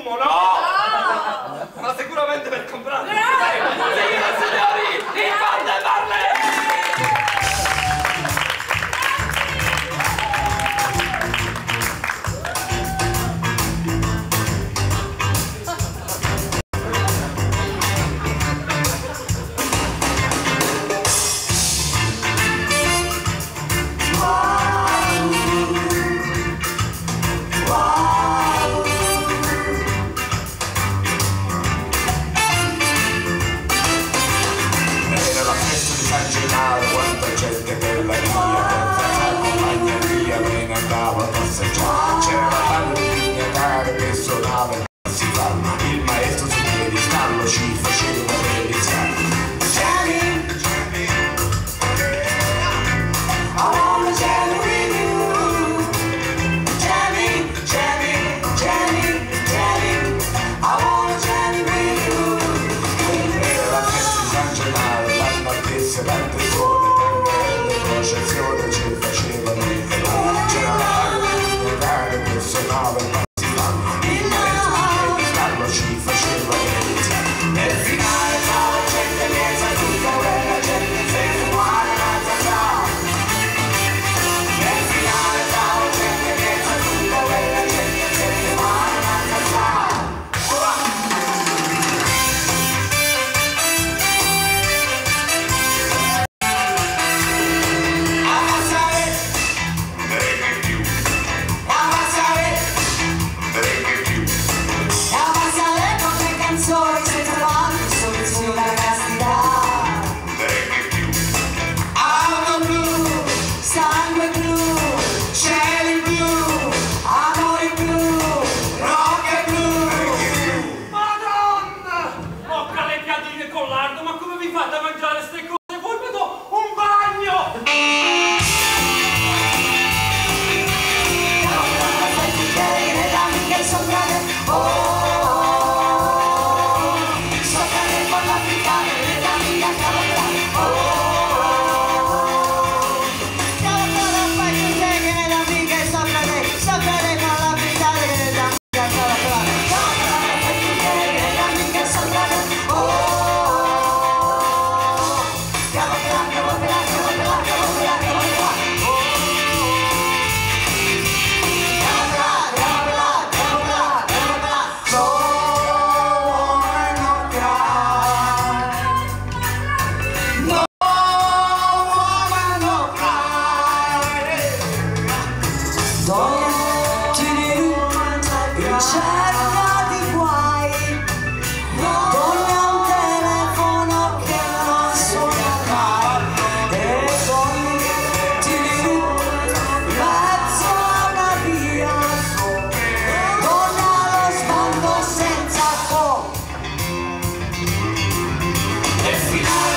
fumo, no? Ma sicuramente per comprare. Signore e signori, il Van de Marle! Quanta gente bella mia, senza compagnia mia, me ne andavo a passeggiare. C'era la banda di dignitari che suonava e si calma. Il maestro sul piedistallo ci faceva realizzare. Jenny, Jenny, I wanna Jenny with you. Jenny, Jenny, Jenny, Jenny, I wanna Jenny with you. Era la festa di San Gennaro, l'anno attesa tante suone, le processioni ci facevano il calore. C'era la banda di dignitari che suonava e si fanno. Il maestro di piedistallo ci faceva realizzare. Nel finale stava gente mezza, tutta quella gente senza uguale un'altra già. Nel finale stava gente mezza, tutta quella gente senza uguale un'altra già. Final